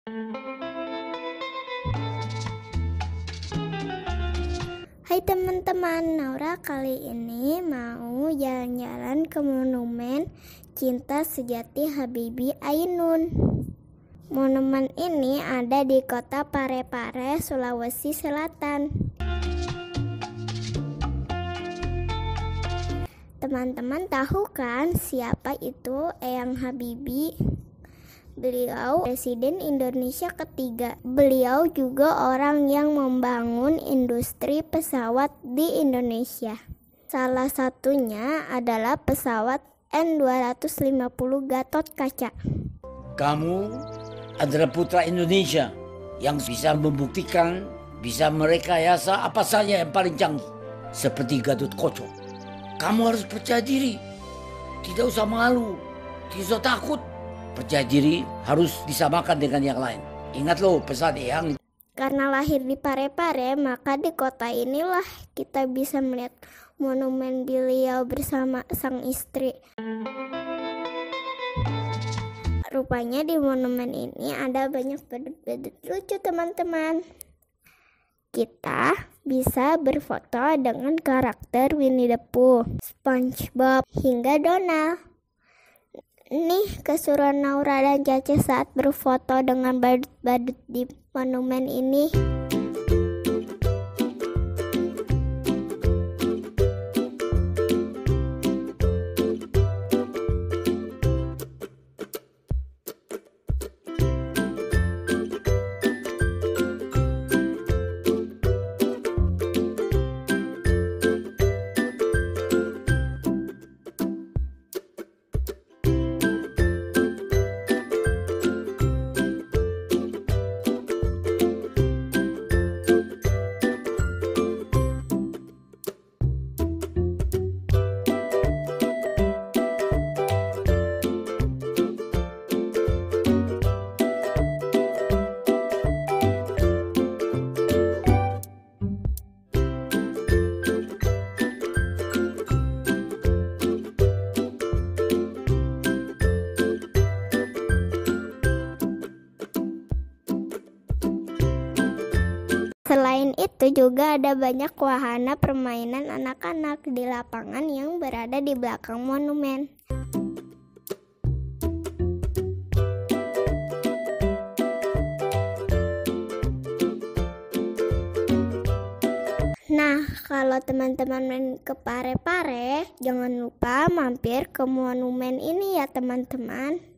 Hai teman-teman, Naura kali ini mau jalan-jalan ke Monumen Cinta Sejati Habibie Ainun. Monumen ini ada di kota Parepare, Sulawesi Selatan. Teman-teman tahu kan siapa itu Eyang Habibie? Beliau Presiden Indonesia ketiga. Beliau juga orang yang membangun industri pesawat di Indonesia. Salah satunya adalah pesawat N250 Gatotkaca. Kamu adalah putra Indonesia yang bisa membuktikan, bisa merekayasa apa saja yang paling canggih. Seperti Gatotkaca. Kamu harus percaya diri. Tidak usah malu, tidak usah takut. Percaya diri harus disamakan dengan yang lain. Ingat loh pesan Eyang. Karena lahir di Parepare, maka di kota inilah kita bisa melihat monumen beliau bersama sang istri. Rupanya di monumen ini ada banyak badut-badut lucu teman-teman. Kita bisa berfoto dengan karakter Winnie the Pooh, SpongeBob, hingga Donald. Nih keseruan Naura dan Caca saat berfoto dengan badut-badut di monumen ini. Selain itu juga ada banyak wahana permainan anak-anak di lapangan yang berada di belakang monumen. Nah, kalau teman-teman main ke Parepare, jangan lupa mampir ke monumen ini ya teman-teman.